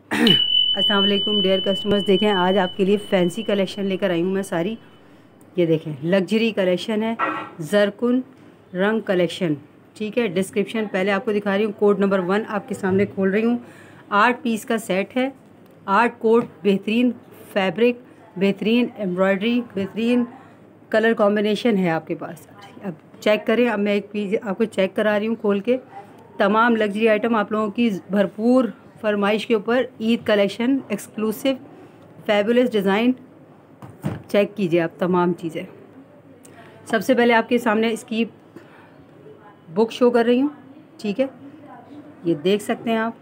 अस्सलाम वालेकुम dear customers. देखें आज आपके लिए फैंसी कलेक्शन लेकर आई हूँ मैं सारी। ये देखें लग्जरी कलेक्शन है, जरकुन रंग कलेक्शन। ठीक है, डिस्क्रिप्शन पहले आपको दिखा रही हूँ। कोड नंबर 1 आपके सामने खोल रही हूँ। 8 पीस का सेट है, 8 कोड, बेहतरीन फैब्रिक, बेहतरीन एम्ब्रॉयडरी, बेहतरीन कलर कॉम्बिनेशन है आपके पास। अब चेक करें। अब मैं एक पीस आपको चेक करा रही हूँ खोल के। तमाम लग्जरी आइटम आप लोगों की भरपूर फरमाइश के ऊपर Eid collection, exclusive fabulous design. Check कीजिए आप तमाम चीज़ें। सबसे पहले आपके सामने इसकी बुक शो कर रही हूँ। ठीक है, ये देख सकते हैं आप,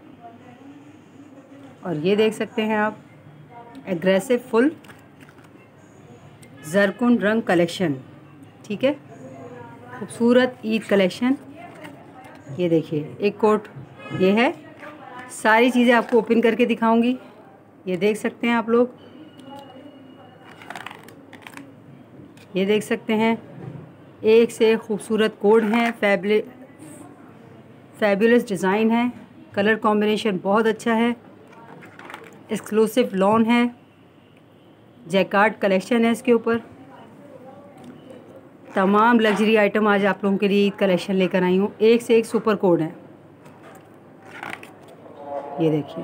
और ये देख सकते हैं आप। एग्रेसिव फुल जरकुन रंग कलेक्शन। ठीक है, खूबसूरत ईद कलेक्शन। ये देखिए एक कोट ये है। सारी चीज़ें आपको ओपन करके दिखाऊंगी। ये देख सकते हैं आप लोग, ये देख सकते हैं। एक से खूबसूरत कोड हैं, फैबुलस डिज़ाइन है, कलर कॉम्बिनेशन बहुत अच्छा है, एक्सक्लूसिव लॉन है, जैकार्ड कलेक्शन है इसके ऊपर। तमाम लग्जरी आइटम आज आप लोगों के लिए ईद कलेक्शन लेकर आई हूँ। एक से एक सुपर कोड है। ये देखिए,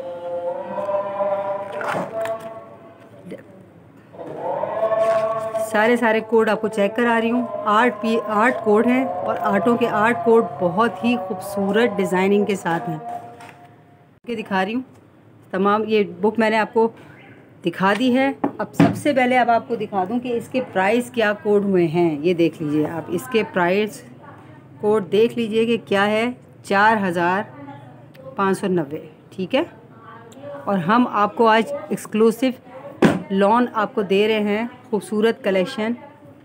सारे कोड आपको चेक करा रही हूँ। 8 कोड हैं और 8 के 8 कोड बहुत ही खूबसूरत डिज़ाइनिंग के साथ हैं। के दिखा रही हूँ तमाम। ये बुक मैंने आपको दिखा दी है। अब सबसे पहले अब आपको दिखा दूँ कि इसके प्राइस क्या कोड हुए हैं। ये देख लीजिए आप, इसके प्राइस कोड देख लीजिए कि क्या है। 4590। ठीक है, और हम आपको आज एक्सक्लूसिव लॉन आपको दे रहे हैं। खूबसूरत कलेक्शन,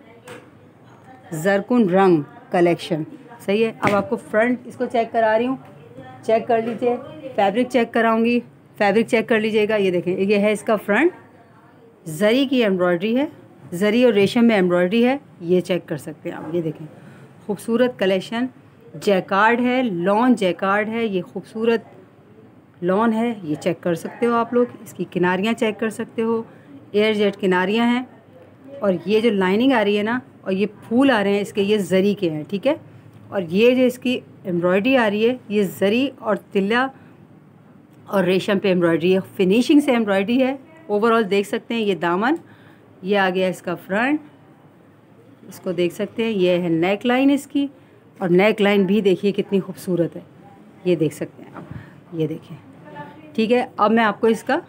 जरकुन रंग कलेक्शन। सही है। अब आपको फ्रंट इसको चेक करा रही हूँ, चेक कर लीजिए। फैब्रिक चेक कराऊंगी, फैब्रिक चेक कर लीजिएगा। ये देखें, ये है इसका फ्रंट। जरी की एम्ब्रॉयडरी है, जरी और रेशम में एम्ब्रॉयडरी है। ये चेक कर सकते हैं आप। ये देखें खूबसूरत कलेक्शन। जैकार्ड है, लॉन जैकार्ड है। ये खूबसूरत लॉन है, ये चेक कर सकते हो आप लोग। इसकी किनारियाँ चेक कर सकते हो, एयर जेट किनारियाँ हैं। और ये जो लाइनिंग आ रही है ना, और ये फूल आ रहे हैं इसके, ये जरी के हैं। ठीक है, और ये जो इसकी एम्ब्रॉयडरी आ रही है, ये जरी और तिल्ला और रेशम पे एम्ब्रॉयडरी है। फिनिशिंग से एम्ब्रॉयडरी है। ओवरऑल देख सकते हैं। ये दामन, ये आ गया इसका फ्रंट, इसको देख सकते हैं। ये है नेक लाइन इसकी, और नेक लाइन भी देखिए कितनी खूबसूरत है। ये देख सकते हैं आप, ये देखिए। ठीक है, अब मैं आपको इसका,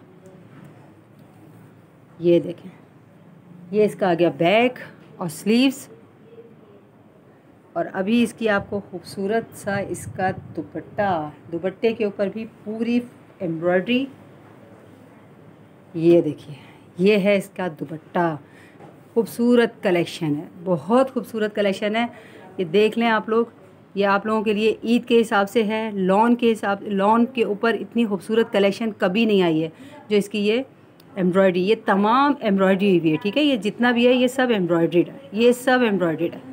ये देखें, ये इसका आ गया बैक और स्लीव्स। और अभी इसकी आपको खूबसूरत सा इसका दुपट्टा, दुपट्टे के ऊपर भी पूरी एम्ब्रॉयडरी। ये देखिए, ये है इसका दुपट्टा। खूबसूरत कलेक्शन है, बहुत खूबसूरत कलेक्शन है। ये देख लें आप लोग। ये आप लोगों के लिए ईद के हिसाब से है, लॉन के हिसाब, लॉन के ऊपर इतनी खूबसूरत कलेक्शन कभी नहीं आई है। जो इसकी ये एम्ब्रॉयडरी, ये तमाम एम्ब्रॉयडरी हुई है। ठीक है, ये जितना भी है ये सब एम्ब्रॉयडरीड है, ये सब एम्ब्रॉयडरीड है।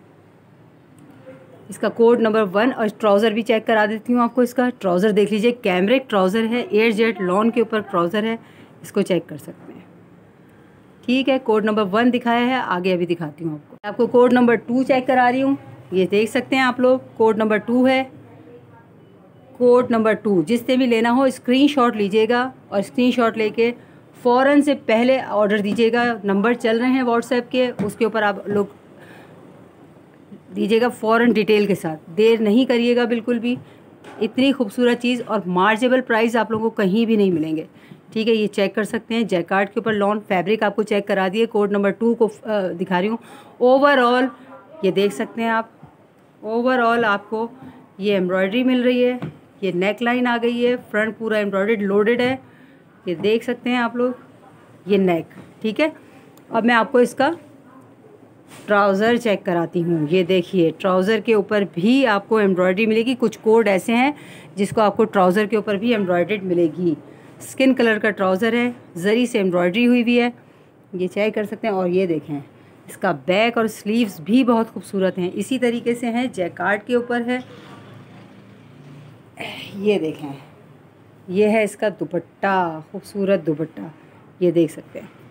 इसका कोड नंबर 1। और ट्राउज़र भी चेक करा देती हूँ आपको। इसका ट्राउज़र देख लीजिए, कैमरिक ट्राउज़र है, एयर जेट लॉन के ऊपर ट्राउज़र है। इसको चेक कर सकते हैं। ठीक है, कोड नंबर 1 दिखाया है, आगे अभी दिखाती हूँ आपको कोड नंबर 2 चेक करा रही हूँ। ये देख सकते हैं आप लोग, कोड नंबर 2 है। कोड नंबर 2 जिससे भी लेना हो स्क्रीनशॉट लीजिएगा, और स्क्रीनशॉट लेके फ़ौरन से पहले ऑर्डर दीजिएगा। नंबर चल रहे हैं व्हाट्सएप के, उसके ऊपर आप लोग दीजिएगा फ़ौरन डिटेल के साथ। देर नहीं करिएगा बिल्कुल भी। इतनी खूबसूरत चीज़ और मार्जेबल प्राइस आप लोगों को कहीं भी नहीं मिलेंगे। ठीक है, ये चेक कर सकते हैं। जैकार्ड के ऊपर लॉन फैब्रिक आपको चेक करा दिए। कोड नंबर 2 को दिखा रही हूँ। ओवरऑल ये देख सकते हैं आप, ओवरऑल आपको ये एम्ब्रॉयडरी मिल रही है। ये नेक लाइन आ गई है, फ्रंट पूरा एम्ब्रॉयडर्ड लोडेड है। ये देख सकते हैं आप लोग, ये नेक। ठीक है, अब मैं आपको इसका ट्राउज़र चेक कराती हूँ। ये देखिए, ट्राउज़र के ऊपर भी आपको एम्ब्रॉयडरी मिलेगी। कुछ कोड ऐसे हैं जिसको आपको ट्राउज़र के ऊपर भी एम्ब्रॉयडर्ड मिलेगी। स्किन कलर का ट्राउज़र है, जरी से एम्ब्रॉयडरी हुई भी है। ये चेक कर सकते हैं। और ये देखें, इसका बैक और स्लीव्स भी बहुत खूबसूरत हैं। इसी तरीके से हैं, जैकार्ड के ऊपर है। ये देखें, ये है इसका दुपट्टा, खूबसूरत दुपट्टा, ये देख सकते हैं।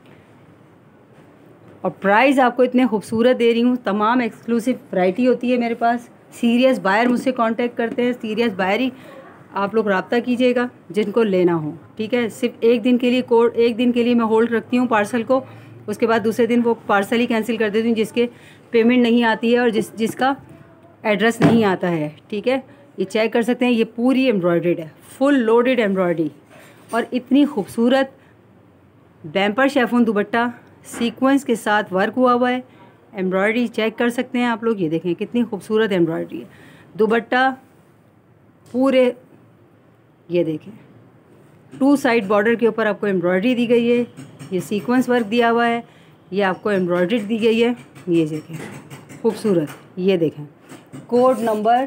और प्राइस आपको इतने खूबसूरत दे रही हूँ। तमाम एक्सक्लूसिव वैरायटी होती है मेरे पास। सीरियस बायर मुझसे कांटेक्ट करते हैं, सीरियस बायर ही आप लोग रब्ता कीजिएगा जिनको लेना हो, ठीक है। सिर्फ एक दिन के लिए एक दिन के लिए मैं होल्ड रखती हूँ पार्सल को, उसके बाद दूसरे दिन वो पार्सल ही कैंसिल कर देती हूँ जिसके पेमेंट नहीं आती है और जिसका एड्रेस नहीं आता है, ठीक है। ये चेक कर सकते हैं, ये पूरी एम्ब्रॉयडर्ड है, फुल लोडेड एम्ब्रॉयडरी और इतनी खूबसूरत बैम्पर शेफोन दुपट्टा सीक्वेंस के साथ वर्क हुआ है। एम्ब्रॉयडरी चेक कर सकते हैं आप लोग, ये देखें कितनी खूबसूरत एम्ब्रॉयडरी है। दुपट्टा पूरे ये देखें 2 साइड बॉर्डर के ऊपर आपको एम्ब्रॉयडरी दी गई है, ये सीक्वेंस वर्क दिया हुआ है, ये आपको एम्ब्रॉयडरी दी गई है, ये देखें खूबसूरत। ये देखें कोड नंबर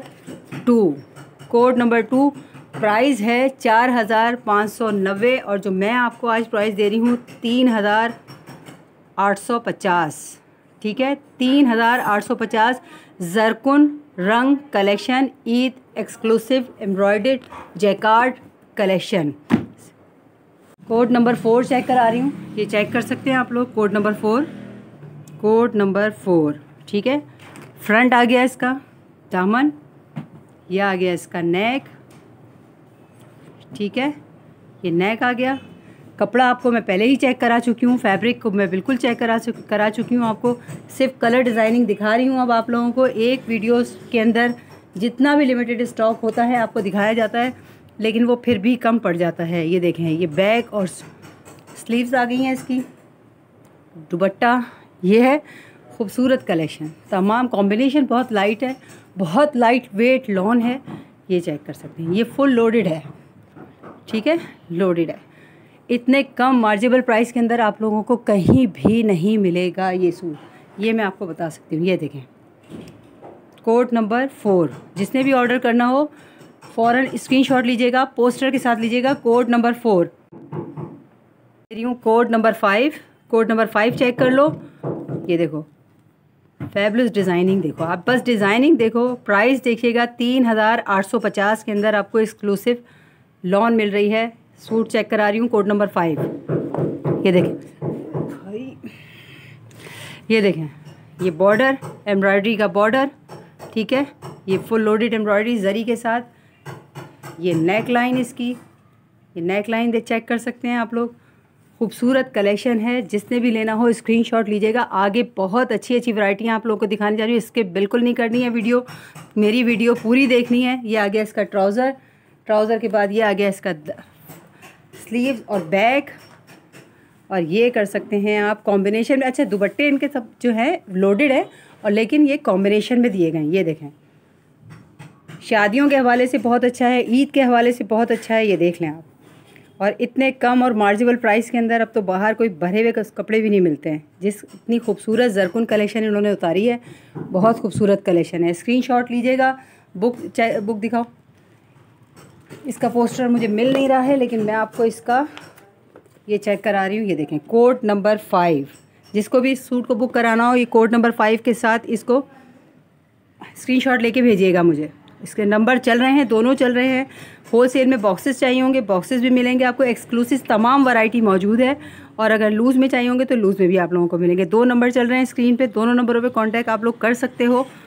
2 प्राइस है 4,590 और जो मैं आपको आज प्राइस दे रही हूँ 3,850, ठीक है। 3,850 जरकुन रंग collection, Eid exclusive embroidered jacquard collection. Code number 4 check करा रही हूँ, ये चेक कर सकते हैं आप लोग। कोड नंबर 4, ठीक है। फ्रंट आ गया इसका दामन, ये आ गया इसका नेक, ठीक है। ये नेक आ गया। कपड़ा आपको मैं पहले ही चेक करा चुकी हूँ, फैब्रिक को मैं बिल्कुल चेक करा चुकी हूँ। आपको सिर्फ कलर डिज़ाइनिंग दिखा रही हूँ अब आप लोगों को। एक वीडियोस के अंदर जितना भी लिमिटेड स्टॉक होता है आपको दिखाया जाता है, लेकिन वो फिर भी कम पड़ जाता है। ये देखें, ये बैक और स्लीव्स आ गई हैं इसकी। दुपट्टा ये है, खूबसूरत कलेक्शन, तमाम कॉम्बिनेशन बहुत लाइट है, बहुत लाइट वेट लॉन है। ये चेक कर सकते हैं, ये फुल लोडेड है, ठीक है, लोडेड है। इतने कम मार्जिबल प्राइस के अंदर आप लोगों को कहीं भी नहीं मिलेगा ये सूट, ये मैं आपको बता सकती हूँ। ये देखें कोड नंबर 4, जिसने भी ऑर्डर करना हो फ़ौरन स्क्रीनशॉट लीजिएगा, पोस्टर के साथ लीजिएगा। कोड नंबर 4 दे रही हूँ। कोड नंबर 5 चेक कर लो। ये देखो फैबुलस डिज़ाइनिंग, देखो आप बस डिज़ाइनिंग देखो। प्राइस देखिएगा 3,850 के अंदर आपको एक्सक्लूसिव लॉन मिल रही है। सूट चेक करा रही हूँ। कोड नंबर 5, ये देखें, ये देखें, ये बॉर्डर एम्ब्रॉयडरी का बॉर्डर, ठीक है। ये फुल लोडेड एम्ब्रॉयडरी जरी के साथ। ये नेक लाइन इसकी, ये नेक लाइन चेक कर सकते हैं आप लोग। खूबसूरत कलेक्शन है, जिसने भी लेना हो स्क्रीनशॉट लीजिएगा। आगे बहुत अच्छी वैरायटियाँ आप लोगों को दिखाने जा रही हूँ, इसके बिल्कुल नहीं करनी है वीडियो, मेरी वीडियो पूरी देखनी है। ये आ गया इसका ट्राउज़र के बाद ये आ गया इसका स्लीव्स और बैक, और ये कर सकते हैं आप कॉम्बिनेशन में। अच्छा, दुपट्टे इनके सब जो है लोडेड है और लेकिन ये कॉम्बिनेशन में दिए गए हैं। ये देखें, शादियों के हवाले से बहुत अच्छा है, ईद के हवाले से बहुत अच्छा है, ये देख लें आप। और इतने कम और मार्जिबल प्राइस के अंदर अब तो बाहर कोई भरे हुए कपड़े भी नहीं मिलते हैं। जिस इतनी खूबसूरत जरकुन कलेक्शन इन्होंने उतारी है, बहुत खूबसूरत कलेक्शन है। स्क्रीनशॉट लीजिएगा। बुक दिखाओ। इसका पोस्टर मुझे मिल नहीं रहा है, लेकिन मैं आपको इसका ये चेक करा रही हूँ। ये देखें कोड नंबर 5, जिसको भी सूट को बुक कराना हो ये कोड नंबर 5 के साथ इसको स्क्रीनशॉट लेके भेजिएगा मुझे। इसके नंबर चल रहे हैं, दोनों चल रहे हैं। होलसेल में बॉक्सेस चाहिए होंगे, बॉक्सेस भी मिलेंगे आपको। एक्सक्लूसिव तमाम वैरायटी मौजूद है, और अगर लूज़ में चाहिए होंगे तो लूज़ में भी आप लोगों को मिलेंगे। 2 नंबर चल रहे हैं स्क्रीन पे, दोनों नंबरों पे कांटेक्ट आप लोग कर सकते हो।